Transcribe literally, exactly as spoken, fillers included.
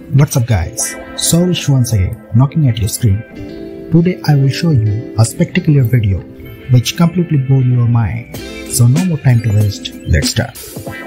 What's up guys, sorry once again knocking at your screen. Today I will show you a spectacular video which completely blew your mind. So no more time to waste, let's start.